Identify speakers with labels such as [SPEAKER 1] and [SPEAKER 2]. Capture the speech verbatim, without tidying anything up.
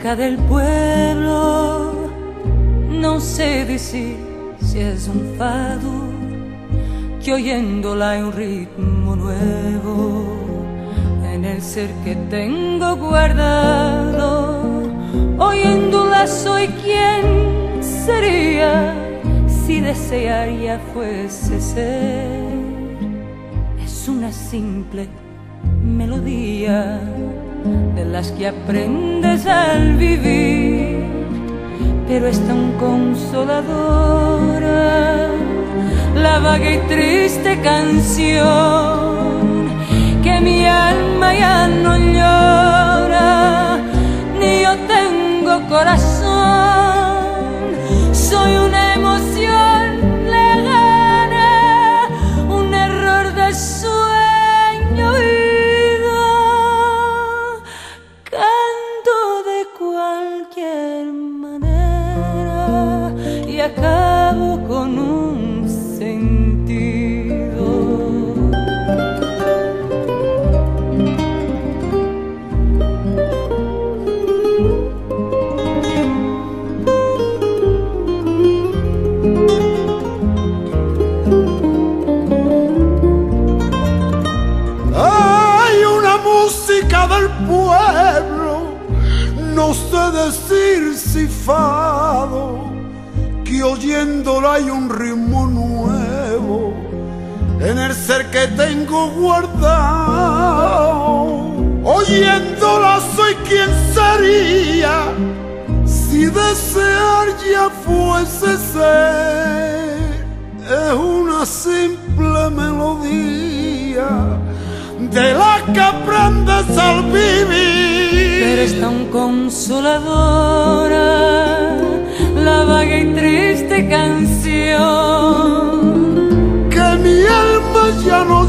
[SPEAKER 1] música del pueblo, no sé decir si es un fado, que oyéndola hay un ritmo nuevo en el ser que tengo guardado. Oyéndola soy quien sería si desear ya fuese ser. Es una simple melodía de las que aprendes al vivir, pero es tan consoladora la vaga y triste canción que mi alma ya no llora, ni yo tengo corazón. Soy una emoción lejana, un error de sueño oído. Canto de cualquier manera y acabo con un sentido.
[SPEAKER 2] Hay una música del pueblo, no sé decir si fado, que oyéndola hay un ritmo nuevo en el ser que tengo guardado. Oyéndola soy quien sería si desear ya fuese ser. Es una simple melodía de la que aprendes al vivir,
[SPEAKER 1] pero es tan consoladora la vaga y triste canción
[SPEAKER 2] que mi alma ya no